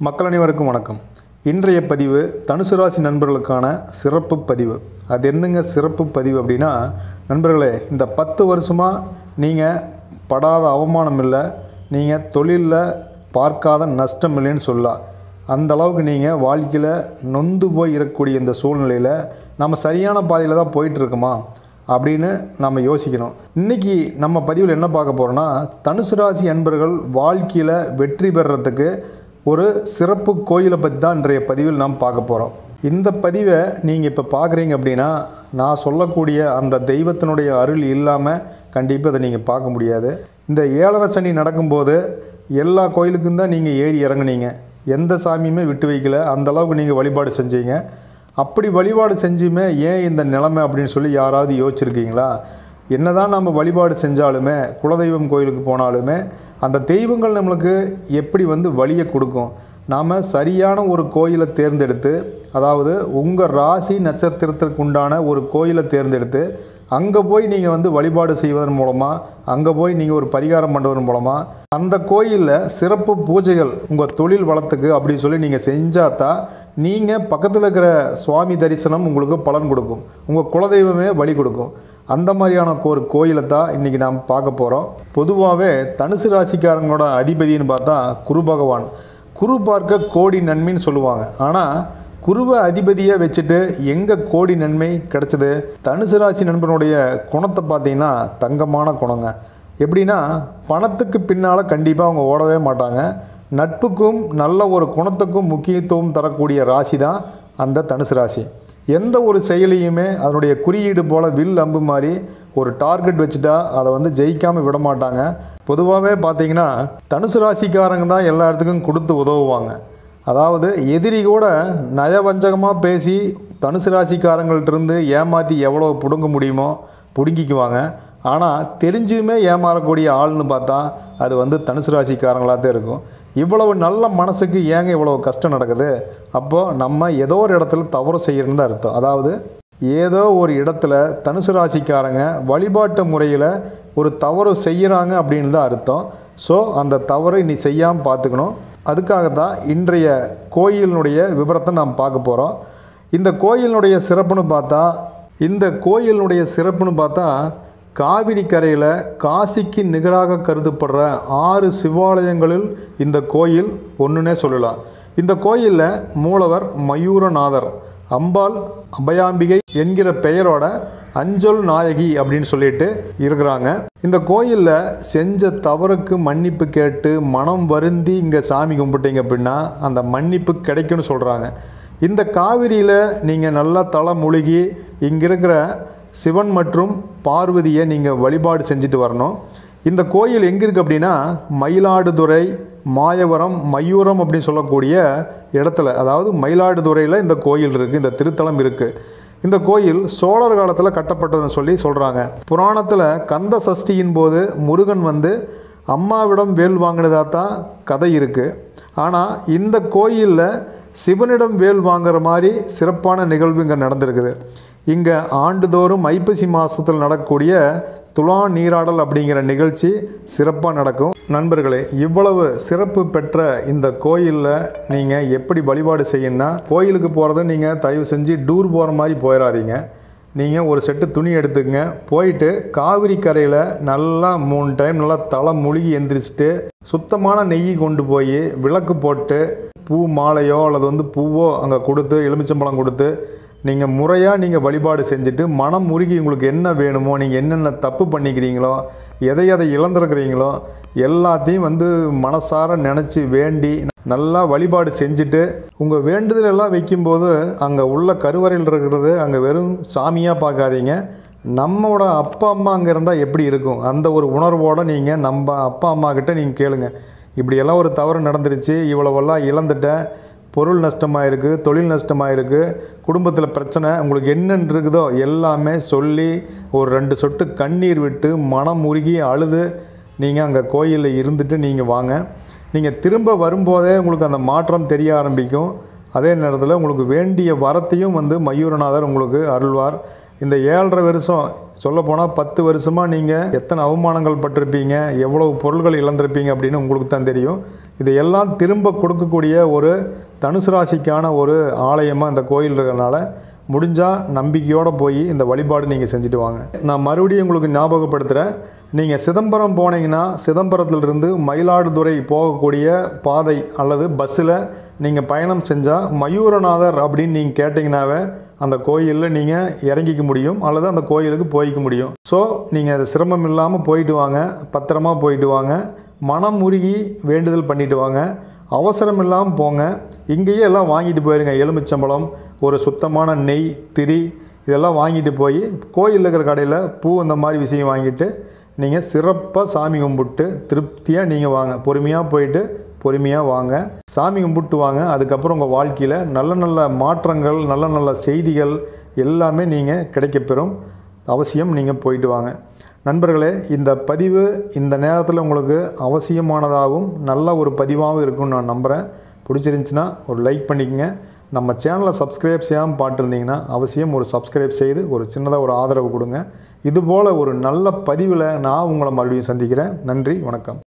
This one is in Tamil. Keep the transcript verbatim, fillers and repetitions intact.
மக்கள் அனைவருக்கும் வணக்கம். இன்றைய பதிவு தனுசு ராசி நண்பர்களுக்கான சிறப்பு பதிவு. அது என்னங்க சிறப்பு பதிவு அப்படின்னா, நண்பர்களே, இந்த பத்து வருஷமாக நீங்கள் படாத அவமானம் இல்லை, நீங்கள் தொழிலில் பார்க்காத நஷ்டம் இல்லைன்னு சொல்லலாம். அந்த அளவுக்கு நீங்கள் வாழ்க்கையில் நொந்து போய் இருக்கக்கூடிய இந்த சூழ்நிலையில் நம்ம சரியான பாதையில் தான் போயிட்டுருக்குமா அப்படின்னு நம்ம யோசிக்கணும். இன்றைக்கி நம்ம பதிவில் என்ன பார்க்க போகிறோன்னா, தனுசு ராசி அன்பர்கள் வாழ்க்கையில் வெற்றி பெறுறதுக்கு ஒரு சிறப்பு கோயிலை பற்றி தான் இன்றைய பதிவில் நாம் பார்க்க போகிறோம். இந்த பதிவை நீங்கள் இப்போ பார்க்குறீங்க அப்படின்னா, நான் சொல்லக்கூடிய அந்த தெய்வத்தினுடைய அருள் இல்லாமல் கண்டிப்பாக அதை நீங்கள் பார்க்க முடியாது. இந்த ஏழரை சனி நடக்கும்போது எல்லா கோயிலுக்கும் தான் நீங்கள் ஏறி இறங்குனீங்க, எந்த சாமியுமே விட்டு வைக்கல, அந்தளவுக்கு நீங்கள் வழிபாடு செஞ்சீங்க. அப்படி வழிபாடு செஞ்சுமே ஏன் இந்த நிலைமை அப்படின்னு சொல்லி யாராவது யோசிச்சிருக்கீங்களா? என்ன தான் நம்ம வழிபாடு செஞ்சாலுமே, குலதெய்வம் கோயிலுக்கு போனாலுமே அந்த தெய்வங்கள் நம்மளுக்கு எப்படி வந்து வழியை கொடுக்கும். நாம் சரியான ஒரு கோயிலை தேர்ந்தெடுத்து, அதாவது உங்கள் ராசி நட்சத்திரத்திற்கு உண்டான ஒரு கோயிலை தேர்ந்தெடுத்து அங்கே போய் நீங்கள் வந்து வழிபாடு செய்வதன் மூலமாக, அங்கே போய் நீங்கள் ஒரு பரிகாரம் பண்ணுவதன் மூலமாக அந்த கோயிலில் சிறப்பு பூஜைகள் உங்கள் தொழில் வளத்துக்கு அப்படி சொல்லி நீங்கள் செஞ்சாதான் நீங்கள் பக்கத்தில் இருக்கிற சுவாமி தரிசனம் உங்களுக்கு பலன் கொடுக்கும், உங்கள் குலதெய்வமே வழி கொடுக்கும். அந்த மாதிரியான ஒரு கோயிலை தான் இன்றைக்கி நாம் பார்க்க போகிறோம். பொதுவாகவே தனுசு ராசிக்காரங்களோட அதிபதினு பார்த்தா குரு பகவான். குரு பார்க்க கோடி நன்மைன்னு சொல்லுவாங்க. ஆனால் குருவை அதிபதியை வச்சுட்டு எங்கே கோடி நன்மை கிடச்சிது? தனுசு ராசி நண்பனுடைய குணத்தை பார்த்தீங்கன்னா தங்கமான குணங்க. எப்படின்னா, பணத்துக்கு பின்னால் கண்டிப்பாக அவங்க ஓடவே மாட்டாங்க. நட்புக்கும் நல்ல ஒரு குணத்துக்கும் முக்கியத்துவம் தரக்கூடிய ராசி தான் அந்த தனுசு ராசி. எந்த ஒரு செயலையுமே அதனுடைய குறியீடு போல் வில் அம்பு மாதிரி ஒரு டார்கெட் வச்சுட்டா அதை வந்து ஜெயிக்காமல் விட மாட்டாங்க. பொதுவாகவே பார்த்தீங்கன்னா தனுசு ராசிக்காரங்க தான் எல்லா இடத்துக்கும் கொடுத்து உதவுவாங்க. அதாவது எதிரி கூட நயவஞ்சகமாக பேசி தனுசு ராசிக்காரங்கள்ட்டிருந்து ஏமாற்றி எவ்வளோ பிடுங்க முடியுமோ பிடுங்கிக்குவாங்க. ஆனால் தெரிஞ்சுமே ஏமாறக்கூடிய ஆள்னு பார்த்தா அது வந்து தனுசு ராசிக்காரங்களாக தான் இருக்கும். இவ்வளவு நல்ல மனசுக்கு ஏங்க இவ்வளோ கஷ்டம் நடக்குது? அப்போது நம்ம ஏதோ ஒரு இடத்துல தவறு செய்யணுன்னு தான் அர்த்தம். அதாவது ஏதோ ஒரு இடத்துல தனுசு ராசிக்காரங்க வழிபாட்டு முறையில் ஒரு தவறு செய்கிறாங்க அப்படின்னு தான் அர்த்தம். ஸோ அந்த தவறை நீ செய்யாமல் பார்த்துக்கணும். அதுக்காகத்தான் இன்றைய கோயிலினுடைய விவரத்தை நாம் பார்க்க போகிறோம். இந்த கோயிலினுடைய சிறப்புன்னு பார்த்தா இந்த கோயிலினுடைய சிறப்புன்னு பார்த்தா காவிரி கரையில் காசிக்கு நிகராக கருதப்படுற ஆறு சிவாலயங்களில் இந்த கோயில் ஒன்றுனே சொல்லலாம். இந்த கோயிலில் மூலவர் மயூரநாதர், அம்பாள் அபயாம்பிகை என்கிற பெயரோட அஞ்சல் நாயகி அப்படின்னு சொல்லிட்டு இருக்கிறாங்க. இந்த கோயிலில் செஞ்ச தவறுக்கு மன்னிப்பு கேட்டு மனம் வருந்தி இங்கே சாமி கும்பிட்டீங்க அப்படின்னா அந்த மன்னிப்பு கிடைக்கும்னு சொல்கிறாங்க. இந்த காவிரியில் நீங்கள் நல்லா தலை முழுகி இங்கே இருக்கிற சிவன் மற்றும் பார்வதியை நீங்கள் வழிபாடு செஞ்சுட்டு வரணும். இந்த கோயில் எங்கே இருக்குது அப்படின்னா, மயிலாடுதுறை மாயவரம் மயூரம் அப்படின்னு சொல்லக்கூடிய இடத்துல, அதாவது மயிலாடுதுறையில் இந்த கோயில் இருக்குது, இந்த திருத்தலம் இருக்குது. இந்த கோயில் சோழர் காலத்தில் கட்டப்பட்டதுன்னு சொல்லி சொல்கிறாங்க. புராணத்தில் கந்த சஷ்டியின் போது முருகன் வந்து அம்மாவிடம் வேல் வாங்கினதாக தான் கதை இருக்குது. ஆனால் இந்த கோயிலில் சிவனிடம் வேல் வாங்குற மாதிரி சிறப்பான நிகழ்வு இங்கே நடந்திருக்குது. இங்கே ஆண்டுதோறும் ஐப்பசி மாதத்தில் நடக்கக்கூடிய துலா நீராடல் அப்படிங்கிற நிகழ்ச்சி சிறப்பாக நடக்கும். நண்பர்களே, இவ்வளவு சிறப்பு பெற்ற இந்த கோயிலில் நீங்கள் எப்படி வழிபாடு செய்யணும்னா, கோயிலுக்கு போகிறத நீங்கள் தயவு செஞ்சு டூர் போகிற மாதிரி போயிடாதீங்க. நீங்கள் ஒரு செட்டு துணி எடுத்துக்கங்க, போயிட்டு காவிரி கரையில் நல்லா மூணு டைம் நல்லா தலை முழுகி எந்திரிச்சிட்டு சுத்தமான நெய் கொண்டு போய் விளக்கு போட்டு பூ மாலையோ அல்லது வந்து பூவோ அங்கே கொடுத்து எலுமிச்சம்பழம் கொடுத்து நீங்கள் முறையாக நீங்கள் வழிபாடு செஞ்சுட்டு மனம் உருகி உங்களுக்கு என்ன வேணுமோ, நீங்கள் என்னென்ன தப்பு பண்ணிக்கிறீங்களோ, எதை எதை இழந்துருக்கிறீங்களோ எல்லாத்தையும் வந்து மனசார நினச்சி வேண்டி நல்லா வழிபாடு செஞ்சுட்டு உங்கள் வேண்டுதல் எல்லாம் வைக்கும்போது அங்கே உள்ள கருவறையில் இருக்கிறது அங்கே வெறும் சாமியாக பார்க்காதீங்க. நம்மளோட அப்பா அம்மா அங்கே இருந்தால் எப்படி இருக்கும் அந்த ஒரு உணர்வோடு நீங்கள் நம்ம அப்பா அம்மா கிட்டே நீங்கள் கேளுங்க. இப்படியெல்லாம் ஒரு தவறு நடந்துருச்சு, இவ்வளவெல்லாம் இழந்துட்டேன், பொருள் நஷ்டமாக இருக்குது, தொழில் நஷ்டமாக இருக்குது, குடும்பத்தில் பிரச்சனை, உங்களுக்கு என்னென்னு இருக்குதோ எல்லாமே சொல்லி ஒரு ரெண்டு சொட்டு கண்ணீர் விட்டு மனம் உருகி அழுது நீங்கள் அங்கே கோயிலில் இருந்துட்டு நீங்கள் வாங்க. நீங்கள் திரும்ப வரும்போதே உங்களுக்கு அந்த மாற்றம் தெரிய ஆரம்பிக்கும். அதே நேரத்தில் உங்களுக்கு வேண்டிய வரத்தையும் வந்து மயூரநாதர் உங்களுக்கு அருள்வார். இந்த ஏழரை வருஷம் சொல்லப்போனால் பத்து வருஷமாக நீங்கள் எத்தனை அவமானங்கள் பட்டிருப்பீங்க, எவ்வளவு பொருள்கள் இழந்திருப்பீங்க அப்படின்னு உங்களுக்கு தான் தெரியும். இதையெல்லாம் திரும்ப கொடுக்கக்கூடிய ஒரு தனுசு ராசிக்கான ஒரு ஆலயமாக இந்த கோயில் இருக்கிறதுனால முடிஞ்சால் நம்பிக்கையோடு போய் இந்த வழிபாடு நீங்கள் செஞ்சுட்டு வாங்க. நான் மறுபடியும் உங்களுக்கு ஞாபகப்படுத்துகிறேன். நீங்கள் சிதம்பரம் போனீங்கன்னா சிதம்பரத்திலிருந்து மயிலாடுதுறை போகக்கூடிய பாதை அல்லது பஸ்ஸில் நீங்கள் பயணம் செஞ்சால் மயூரநாதர் அப்படின்னு நீங்கள் கேட்டிங்கனாவே அந்த கோயிலில் நீங்கள் இறங்கிக்க முடியும் அல்லது அந்த கோயிலுக்கு போய்க்க முடியும். ஸோ நீங்கள் அது சிரமம் இல்லாமல் போயிட்டு வாங்க, பத்திரமா போயிட்டு வாங்க, மனம் உருகி வேண்டுதல் பண்ணிட்டு வாங்க, அவசரம் இல்லாமல் போங்க. இங்கேயே எல்லாம் வாங்கிட்டு போயிருங்க. எலுமிச்சம்பழம், ஒரு சுத்தமான நெய், திரி இதெல்லாம் வாங்கிட்டு போய் கோயிலில் இருக்கிற கடையில் பூ அந்த மாதிரி விஷயம் வாங்கிட்டு நீங்கள் சிறப்பாக சாமி கும்பிட்டு திருப்தியாக நீங்கள் வாங்க. பொறுமையாக போயிட்டு பொறுமையாக வாங்க, சாமி கும்பிட்டு வாங்க. அதுக்கப்புறம் உங்கள் வாழ்க்கையில் நல்ல நல்ல மாற்றங்கள், நல்ல நல்ல செய்திகள் எல்லாமே நீங்கள் கிடைக்கப்பெறும். அவசியம் நீங்கள் போயிட்டு வாங்க. நண்பர்களே, இந்த பதிவு இந்த நேரத்தில் உங்களுக்கு அவசியமானதாகவும் நல்ல ஒரு பதிவாகவும் இருக்கும்னு நான் நம்புகிறேன். பிடிச்சிருந்துச்சின்னா ஒரு லைக் பண்ணிக்கங்க. நம்ம சேனலை சப்ஸ்கிரைப் செய்யாமல் பார்த்துருந்தீங்கன்னா அவசியம் ஒரு சப்ஸ்கிரைப் செய்து ஒரு சின்னதாக ஒரு ஆதரவு கொடுங்க. இதுபோல் ஒரு நல்ல பதிவில் நான் உங்களை மறுபடியும் சந்திக்கிறேன். நன்றி, வணக்கம்.